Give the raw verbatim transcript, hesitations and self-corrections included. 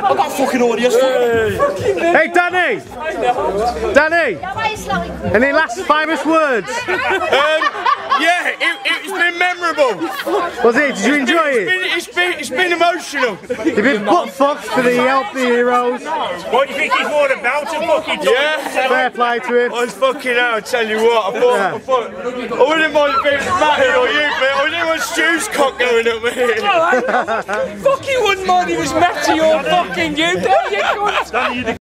I've got fucking audience. Hey, Danny! Danny! Any last famous words? Um, yeah, it, it's been memorable. Was it? Did you enjoy It's it? been, it's been, it's been emotional. You've been butt fucked for the Help the Heroes. What do you think he's more about to fucking talk? Yeah. Fair play to him. I was fucking out, I tell you what, I thought, Yeah. I thought, I wouldn't mind if it was Matty or you, but I didn't want Stu's cock going up here. Fuck you wouldn't mind if it was Matty or fucking you, don't you?